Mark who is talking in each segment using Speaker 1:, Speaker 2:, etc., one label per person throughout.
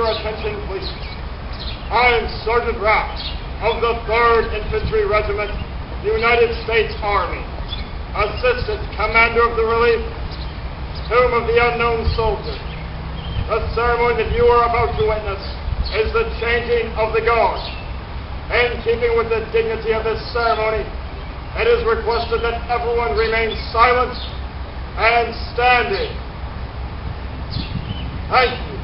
Speaker 1: your attention, please. I am Sergeant Rapp of the 3rd Infantry Regiment, United States Army, Assistant Commander of the Relief, Tomb of the Unknown Soldier. The ceremony that you are about to witness is the changing of the guard. In keeping with the dignity of this ceremony, it is requested that everyone remain silent and standing. Thank you.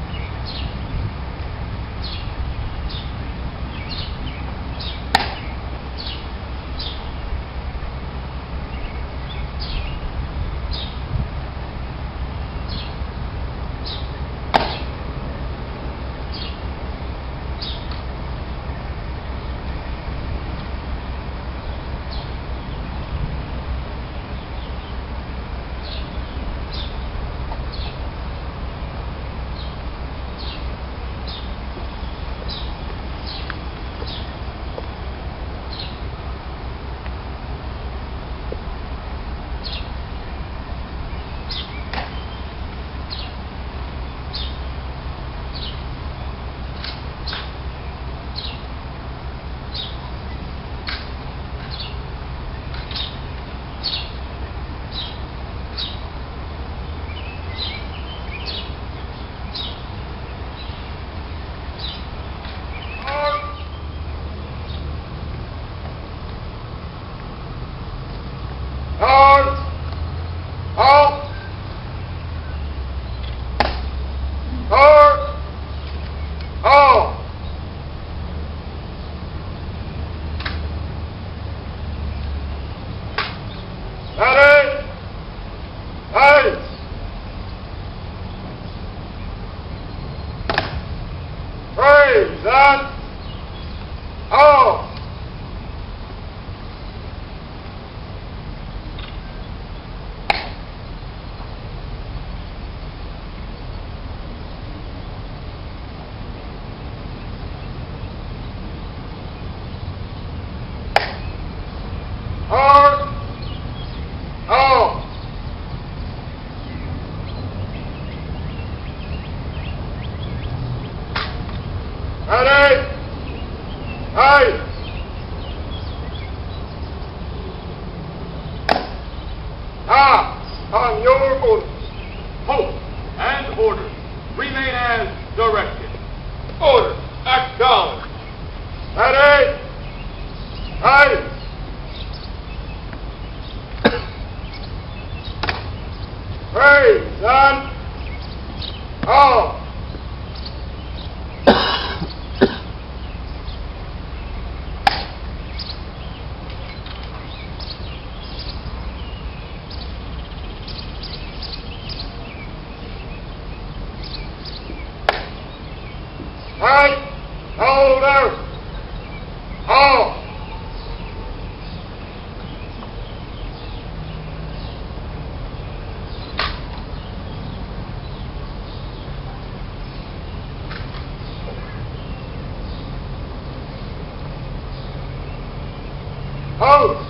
Speaker 2: On your orders, halt and order. Remain as directed. Order. Acknowledged.
Speaker 1: Ready? Right. Praise and all. Right, order, all. Halt.